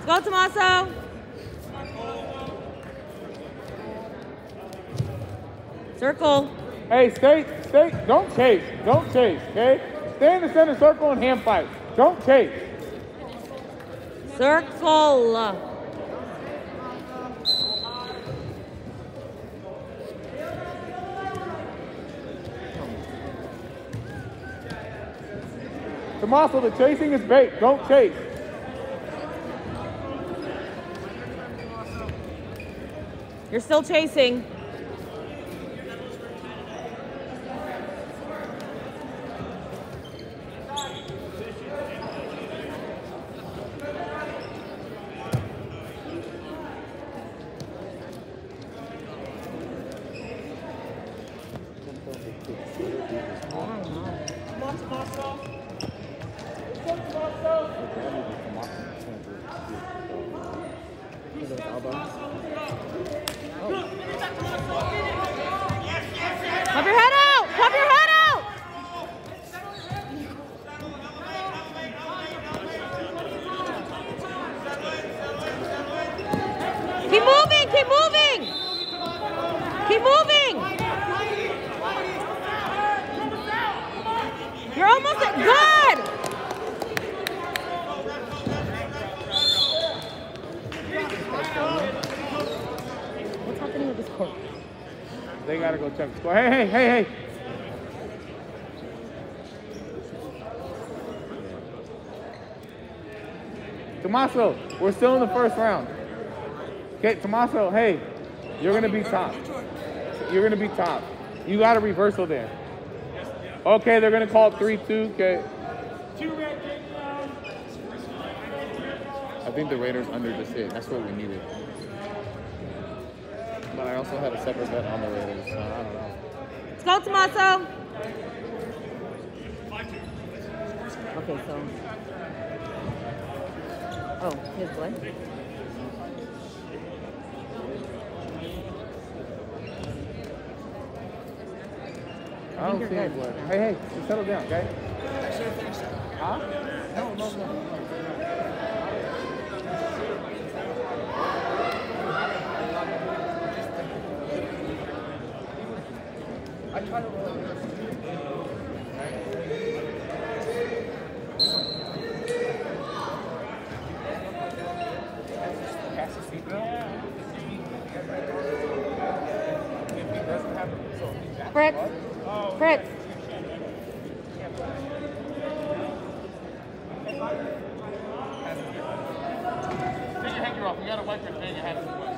Go, Tommaso. Circle. Hey, stay. Don't chase, okay? Stay in the center circle and hand fight. Don't chase. Circle. Tommaso, the chasing is bait. Don't chase. You're still chasing. Pop your head out! Pop your head out! Keep moving! Keep moving! Keep moving! You're almost at good! What's happening with this court? They gotta go check the score. Hey. Tommaso, we're still in the first round. Okay, Tommaso, hey, you're gonna be top. You got a reversal there. Okay, they're gonna call it 3-2, okay. I think the Raiders under just hit. That's what we needed. But I also had a separate bet on the Raiders, so I don't know. Let's go, Tommaso. Okay, so. Oh, his what? I don't see good. what. Hey, just settle down, okay? Huh? No. I try to roll it. Pass the seatbelt. If he doesn't have it, so he's back. Fritz. Fritz. Take your hanger off. You gotta wipe your thing.